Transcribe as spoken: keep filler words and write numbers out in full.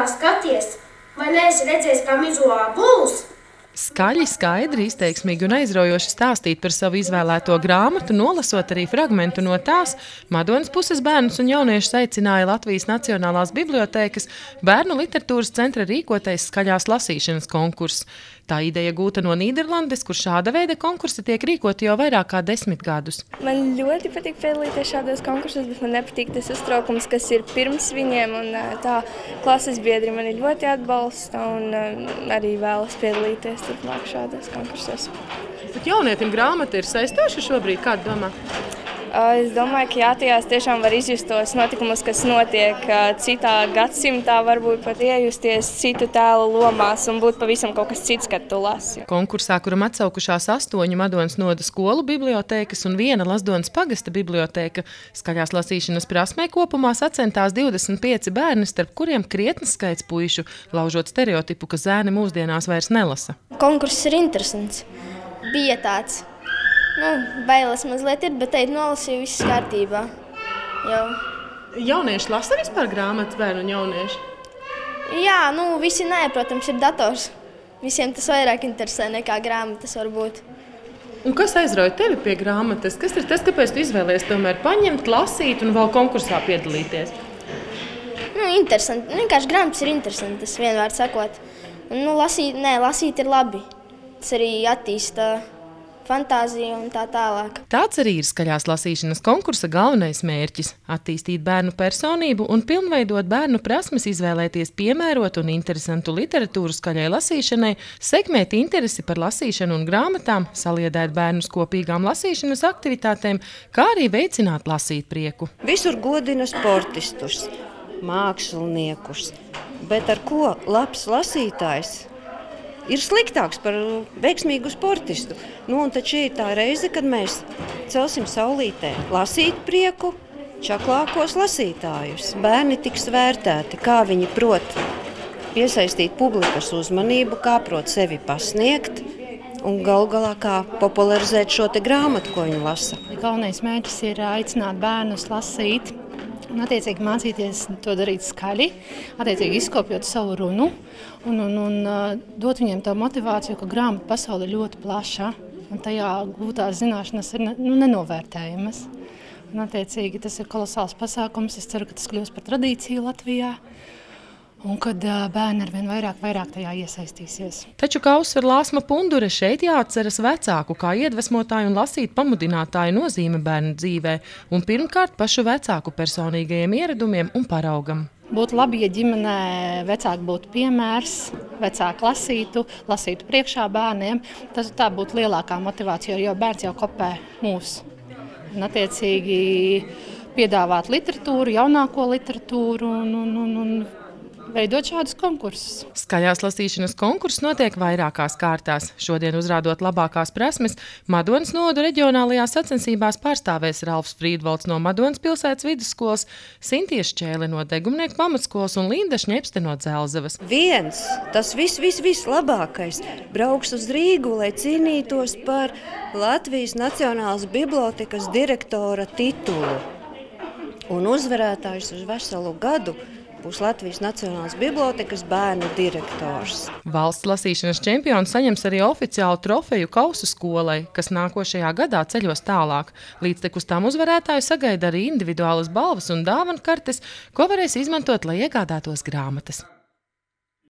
kā skaties? Vai neesi redzējis, kā mizo ābolus? Skaļi, skaidri, izteiksmīgi un aizraujoši stāstīt par savu izvēlēto grāmatu, nolasot arī fragmentu no tās, Madonas puses bērnus un jauniešus aicināja Latvijas Nacionālās bibliotēkas bērnu literatūras centra rīkotais skaļās lasīšanas konkurss. Tā ideja gūta no Nīderlandes, kur šāda veida konkursi tiek rīkoti jau vairāk kā desmit gadus. Man ļoti patīk piedalīties šādos konkursos, bet man nepatīk tas uztraukums, kas ir pirms viņiem. Un tā klases biedri mani ļoti atbalsta un arī vēlas piedalīties turpmāk šādos konkursos. Bet jaunietim grāmata ir saistoša šobrīd, kāda domā? Es domāju, ka jā, tajās tiešām var izjust tos notikumus, kas notiek citā gadsimtā, varbūt pat iejusties citu tēlu lomās un būt pavisam kaut kas cits, kad tu lasi. Konkursā, kuram atsaukušās astoņu Madonas noda skolu bibliotēkas un viena Lazdonas pagasta bibliotēka, skaļās lasīšanas prasmē kopumā sacentās divdesmit pieci bērni, starp kuriem krietnes skaits puišu, laužot stereotipu, ka zēni mūsdienās vairs nelasa. Konkurss ir interesants. Bija tāds. Nu, bailes mazliet ir, bet teikt nolasīju, viss kārtībā. Jau. Jaunieši lasa vispār grāmatas, bērnu un jaunieši? Jā, nu, visi nē, protams, ir dators. Visiem tas vairāk interesē nekā grāmatas varbūt. Un kas aizrauja tevi pie grāmatas? Kas ir tas, kāpēc tu izvēlies tomēr paņemt, lasīt un vēl konkursā piedalīties? Nu, interesanti. Vienkārši grāmatas ir interesanti, tas vienvārds sakot. Un, nu, lasīt, nē, lasīt ir labi. Tas arī attīsta fantāzija un tā tālāk. Tāds arī ir skaļās lasīšanas konkursa galvenais mērķis – attīstīt bērnu personību un pilnveidot bērnu prasmes izvēlēties piemērotu un interesantu literatūru skaļai lasīšanai, sekmēt interesi par lasīšanu un grāmatām, saliedēt bērnus kopīgām lasīšanas aktivitātēm, kā arī veicināt lasīt prieku. Visur godina sportistus, māksliniekus, bet ar ko labs lasītājs ir sliktāks par veiksmīgu sportistu. Nu, un tad šī ir tā reize, kad mēs celsim saulītē lasīt prieku, čaklākos lasītājus. Bērni tiks vērtēti, kā viņi prot piesaistīt publikas uzmanību, kā prot sevi pasniegt un galu galā kā popularizēt šo te grāmatu, ko viņi lasa. Galvenais mērķis ir aicināt bērnus lasīt un attiecīgi mācīties to darīt skaļi, attiecīgi izkopjot savu runu un, un, un dot viņiem to motivāciju, ka grāmatu pasaule ir ļoti plaša un tajā gūtās zināšanas ir nu, nenovērtējamas. Un attiecīgi tas ir kolosāls pasākums, es ceru, ka tas kļūs par tradīciju Latvijā. Un kad bērni arvien vairāk, vairāk tajā iesaistīsies. Taču, kā uzsver Lāsma Pundure, šeit jāatceras vecāku kā iedvesmotāju un lasīt pamudinātāju nozīme bērnu dzīvē un pirmkārt pašu vecāku personīgajiem ieradumiem un paraugam. Būtu labi, ja ģimenē vecāki būtu piemērs, vecāki lasītu, lasītu priekšā bērniem. Tas tā būtu lielākā motivācija, jo bērns jau kopē mūs. Un attiecīgi piedāvāt literatūru, jaunāko literatūru un, un, un, un veidot šādus konkursus. Skaļās lasīšanas konkurss notiek vairākās kārtās. Šodien uzrādot labākās prasmes, Madonas nodu reģionālajās sacensībās pārstāvēs Ralfs Frīdvalds no Madonas pilsētas vidusskolas, Sintija Šķēle no Degumnieku pamatskolas un Linda Šņepste no Dzelzavas. Viens, tas viss, viss, viss labākais, brauks uz Rīgu, lai cīnītos par Latvijas Nacionālās bibliotekas direktora titulu. Un uzvarētājs uz veselu gadu būs Latvijas Nacionālās bibliotekas bērnu direktors. Valsts lasīšanas čempions saņems arī oficiālu trofeju kausu skolai, kas nākošajā gadā ceļos tālāk. Līdztekus tām uzvarētāju sagaida arī individuālas balvas un dāvanu kartes, ko varēs izmantot, lai iegādātos grāmatas.